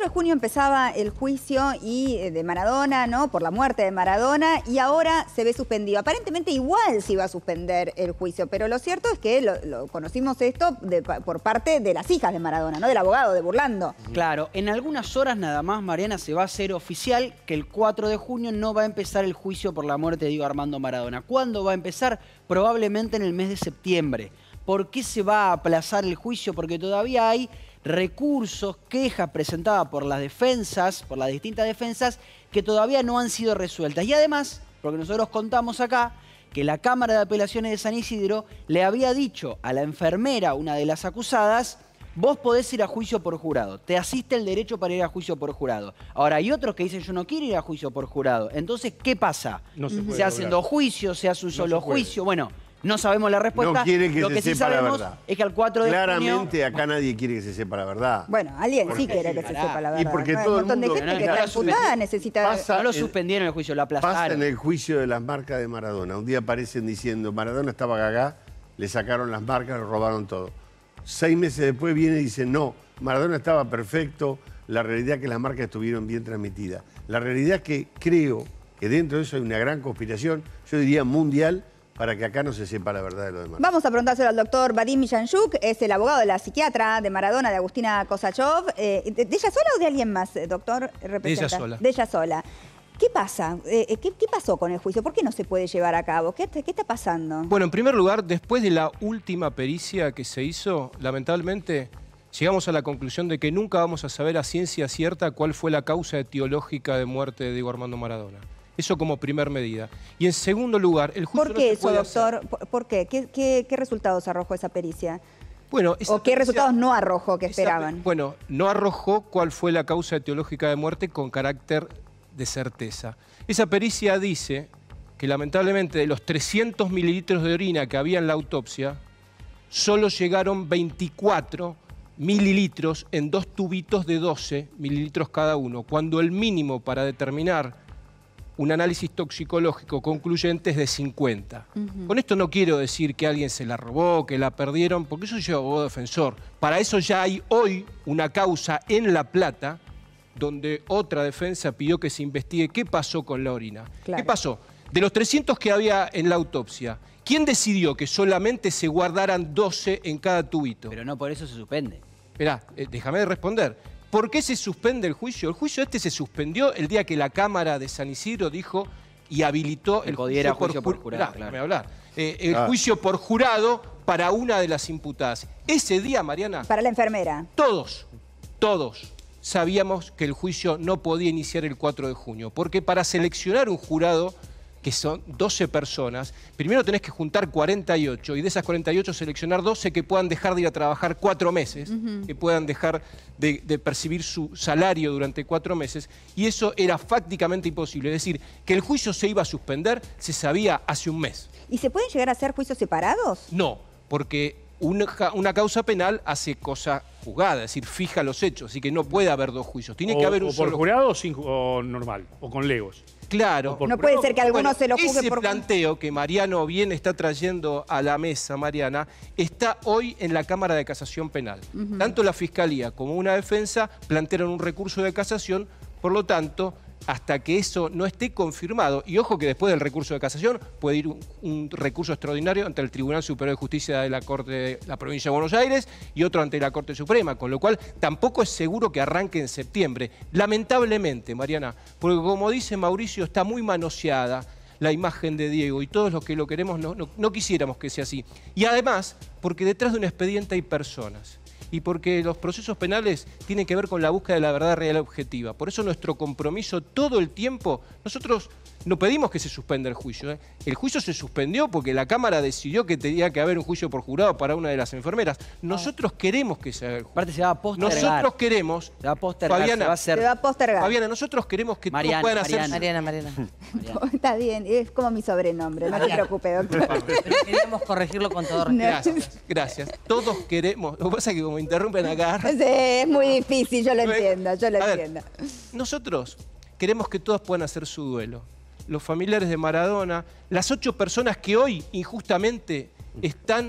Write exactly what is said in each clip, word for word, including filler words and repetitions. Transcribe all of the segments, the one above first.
cuatro de junio empezaba el juicio y, eh, de Maradona, ¿no? Por la muerte de Maradona, y ahora se ve suspendido. Aparentemente igual se iba a suspender el juicio, pero lo cierto es que lo, lo conocimos esto de, por parte de las hijas de Maradona, ¿no? Del abogado, de Burlando. Claro, en algunas horas nada más, Mariana, se va a hacer oficial que el cuatro de junio no va a empezar el juicio por la muerte de Diego Armando Maradona. ¿Cuándo va a empezar? Probablemente en el mes de septiembre. ¿Por qué se va a aplazar el juicio? Porque todavía hay recursos, quejas presentadas por las defensas, por las distintas defensas, que todavía no han sido resueltas. Y además, porque nosotros contamos acá, que la Cámara de Apelaciones de San Isidro le había dicho a la enfermera, una de las acusadas, vos podés ir a juicio por jurado, te asiste el derecho para ir a juicio por jurado. Ahora, hay otros que dicen, yo no quiero ir a juicio por jurado. Entonces, ¿qué pasa? No se, se hacen dos juicios, se hace un solo no juicio. Bueno, no sabemos la respuesta. No quiere que Lo se que sí sepa la sabemos verdad. es que al cuatro de Claramente junio... acá nadie quiere que se sepa la verdad. Bueno, alguien sí quiere que se Pará. sepa la Y verdad. porque Hay todo un el montón de mundo- gente No, que no, está no, imputada necesita... pasa- No lo en- suspendieron el juicio, lo Pasa aplazaron. en el juicio de las marcas de Maradona. Un día aparecen diciendo, Maradona estaba gaga, le sacaron las marcas, le robaron todo. Seis meses después viene y dice, no, Maradona estaba perfecto, la realidad es que las marcas estuvieron bien transmitidas. La realidad es que creo que dentro de eso hay una gran conspiración, yo diría mundial, para que acá no se sepa la verdad de lo demás. Vamos a preguntárselo al doctor Vadim Millanchuk, es el abogado de la psiquiatra de Maradona, de Agustina Kosachov. Eh, ¿De de ella sola o de alguien más, eh, doctor? De ella sola. De ella sola. ¿Qué pasa? Eh, ¿qué, ¿Qué pasó con el juicio? ¿Por qué no se puede llevar a cabo? ¿Qué, qué está pasando? Bueno, en primer lugar, después de la última pericia que se hizo, lamentablemente llegamos a la conclusión de que nunca vamos a saber a ciencia cierta cuál fue la causa etiológica de muerte de Diego Armando Maradona. Eso como primer medida. Y en segundo lugar, el juicio ¿Por qué no se eso, puede doctor? hacer. ¿Por, por qué? ¿Qué, qué? ¿Qué resultados arrojó esa pericia? Bueno, esa ¿O qué pericia- resultados no arrojó que esa esperaban? pe- Bueno, no arrojó cuál fue la causa etiológica de muerte con carácter de certeza. Esa pericia dice que lamentablemente de los trescientos mililitros de orina que había en la autopsia, solo llegaron veinticuatro mililitros en dos tubitos de doce mililitros cada uno, cuando el mínimo para determinar un análisis toxicológico concluyente es de cincuenta. Uh-huh. Con esto no quiero decir que alguien se la robó, que la perdieron, porque eso yo abogado defensor. Para eso ya hay hoy una causa en La Plata donde otra defensa pidió que se investigue qué pasó con la orina. Claro. ¿Qué pasó? De los trescientos que había en la autopsia, ¿quién decidió que solamente se guardaran doce en cada tubito? Pero no por eso se suspende. Esperá, eh, déjame de responder. ¿Por qué se suspende el juicio? El juicio este se suspendió el día que la Cámara de San Isidro dijo y habilitó Que el pudiera juicio, juicio por, por ju- jurado, Esperá, claro. déjame hablar. Eh, el Ah. juicio por jurado para una de las imputadas. Ese día, Mariana, Para la enfermera. todos, todos sabíamos que el juicio no podía iniciar el cuatro de junio, porque para seleccionar un jurado, que son doce personas, primero tenés que juntar cuarenta y ocho, y de esas cuarenta y ocho seleccionar doce que puedan dejar de ir a trabajar cuatro meses, uh-huh. que puedan dejar de, de percibir su salario durante cuatro meses, y eso era fácticamente imposible. Es decir, que el juicio se iba a suspender se sabía hace un mes. ¿Y se pueden llegar a hacer juicios separados? No, porque una, una causa penal hace cosa juzgada, es decir, fija los hechos, así que no puede haber dos juicios. Tiene o, que haber un o por solo jurado o, sin, o normal, o con legos. Claro. Por no puede jurado. ser que alguno Bueno, se lo juzgue ese por... planteo que Mariano bien está trayendo a la mesa, Mariana, está hoy en la Cámara de Casación Penal. Uh-huh. Tanto la Fiscalía como una defensa plantearon un recurso de casación, por lo tanto, hasta que eso no esté confirmado, y ojo que después del recurso de casación puede ir un, un recurso extraordinario ante el Tribunal Superior de Justicia de la Corte de la Provincia de Buenos Aires y otro ante la Corte Suprema, con lo cual tampoco es seguro que arranque en septiembre. Lamentablemente, Mariana, porque como dice Mauricio, está muy manoseada la imagen de Diego y todos los que lo queremos no, no, no quisiéramos que sea así. Y además, porque detrás de un expediente hay personas. Y porque los procesos penales tienen que ver con la búsqueda de la verdad real y objetiva. Por eso nuestro compromiso todo el tiempo, nosotros no pedimos que se suspenda el juicio. ¿eh? El juicio se suspendió porque la Cámara decidió que tenía que haber un juicio por jurado para una de las enfermeras. Nosotros queremos que se haga el juicio. Aparte se va a postergar. Nosotros queremos... Se va a postergar, Fabiana, se va a hacer... Se va a postergar. Fabiana, nosotros queremos que Mariana, todos puedan hacer... Mariana. Mariana, Mariana. Mariana. Está bien, es como mi sobrenombre, no te preocupes, doctor. Pero queríamos corregirlo con todo respeto. Gracias, gracias. Todos queremos... Lo que pasa es que como interrumpen acá... Sí, es muy difícil, yo lo entiendo, yo lo A ver, entiendo. nosotros queremos que todos puedan hacer su duelo. Los familiares de Maradona, las ocho personas que hoy injustamente están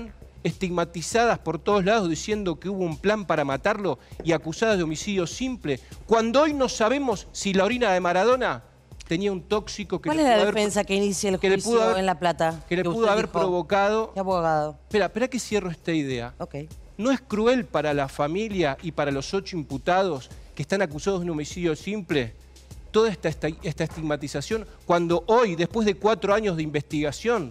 estigmatizadas por todos lados diciendo que hubo un plan para matarlo y acusadas de homicidio simple, cuando hoy no sabemos si la orina de Maradona tenía un tóxico que ¿Cuál le es pudo la haber- defensa que inicia el que le juicio pudo haber- en La Plata? que le pudo usted haber dijo? provocado... ¿Qué abogado? Espera, espera que cierro esta idea. Ok. ¿No es cruel para la familia y para los ocho imputados que están acusados de un homicidio simple toda esta, esta, esta estigmatización cuando hoy, después de cuatro años de investigación,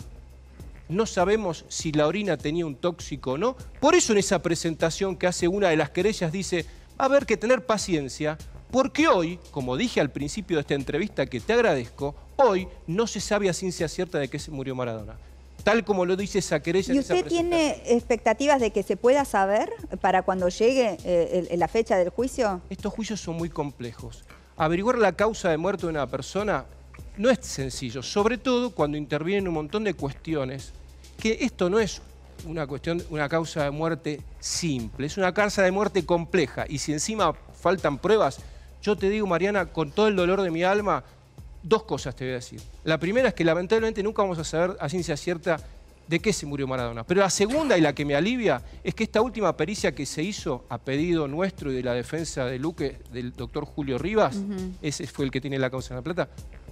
no sabemos si la orina tenía un tóxico o no? Por eso en esa presentación que hace una de las querellas dice, va a haber que tener paciencia, porque hoy, como dije al principio de esta entrevista que te agradezco, hoy no se sabe a ciencia cierta de qué se murió Maradona. Tal como lo dice esa querella. ¿Y en esa usted tiene expectativas de que se pueda saber para cuando llegue eh, el- la fecha del juicio? Estos juicios son muy complejos. Averiguar la causa de muerte de una persona no es sencillo, sobre todo cuando intervienen un montón de cuestiones, que esto no es una cuestión, una causa de muerte simple, es una causa de muerte compleja. Y si encima faltan pruebas, yo te digo, Mariana, con todo el dolor de mi alma, dos cosas te voy a decir. La primera es que lamentablemente nunca vamos a saber a ciencia cierta de qué se murió Maradona. Pero la segunda y la que me alivia es que esta última pericia que se hizo a pedido nuestro y de la defensa de Luque, del doctor Julio Rivas, uh-huh. ese fue el que tiene la causa en La Plata.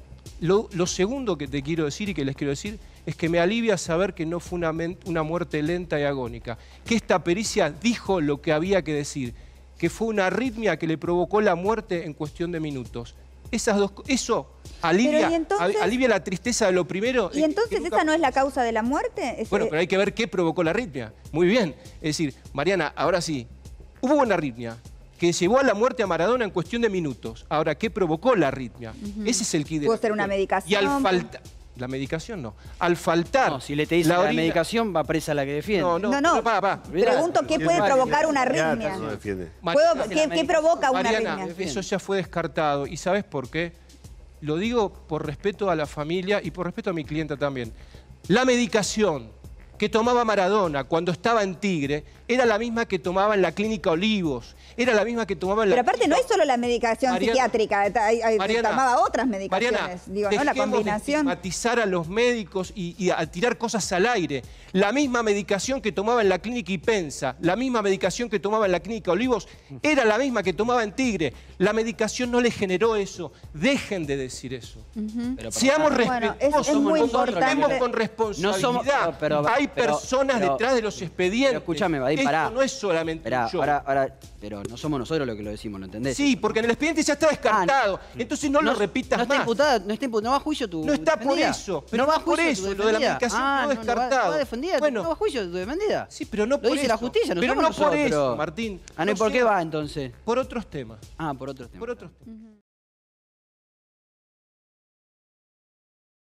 Lo, lo segundo que te quiero decir y que les quiero decir es que me alivia saber que no fue una, una muerte lenta y agónica. Que esta pericia dijo lo que había que decir. Que fue una arritmia que le provocó la muerte en cuestión de minutos. Esas dos, eso alivia, entonces, alivia la tristeza de lo primero. ¿Y entonces nunca... esa no es la causa de la muerte? Bueno, pero hay que ver qué provocó la arritmia. Muy bien. Es decir, Mariana, ahora sí, hubo una arritmia que llevó a la muerte a Maradona en cuestión de minutos. Ahora, ¿qué provocó la arritmia? Uh-huh. Ese es el kit de ¿Pudo ser una medicación? Y al faltar... La medicación no. Al faltar... No, si le te dice la, la medicación, va presa la que defiende. No, no, no. no pa, pa. Pregunto qué puede provocar una arritmia. No ¿Puedo, ¿qué, ¿Qué provoca una Mariana, arritmia? Eso ya fue descartado. ¿Y sabes por qué? Lo digo por respeto a la familia y por respeto a mi clienta también. La medicación que tomaba Maradona cuando estaba en Tigre era la misma que tomaba en la clínica Olivos. Era la misma que tomaba en la... Pero aparte clínica... no es solo la medicación Mariana, psiquiátrica, hay, hay, Mariana, tomaba otras medicaciones. Mariana, Digo, ¿no? La combinación. De estigmatizar a los médicos y, y a tirar cosas al aire. La misma medicación que tomaba en la clínica Ipensa, la misma medicación que tomaba en la clínica Olivos, era la misma que tomaba en Tigre. La medicación no le generó eso. Dejen de decir eso. Uh-huh. Pero, Seamos respetuosos, bueno, es, es muy importante. Con responsabilidad. No somos, pero, pero, Hay personas pero, detrás de los expedientes. Pero escúchame, Vadim, pará. Esto no es solamente Esperá, yo. Ahora, ahora, pero no somos nosotros los que lo decimos, ¿lo entendés? Sí, porque en el expediente ya está descartado. Ah, no, Entonces no, no lo repitas no está más. Imputada, no está imputada, no va a juicio tu No está defendida. por eso. Pero no va a por juicio eso, lo de la medicación ah, no no, descartado. No va, va defendida, bueno, no va a juicio tu defendida. Sí, pero no lo por dice eso. la justicia, no pero somos no nosotros, por eso, pero... Martín. Ah, no, ¿y por qué va entonces? Por otros temas. Ah, por otros temas. Por otros temas. Uh-huh.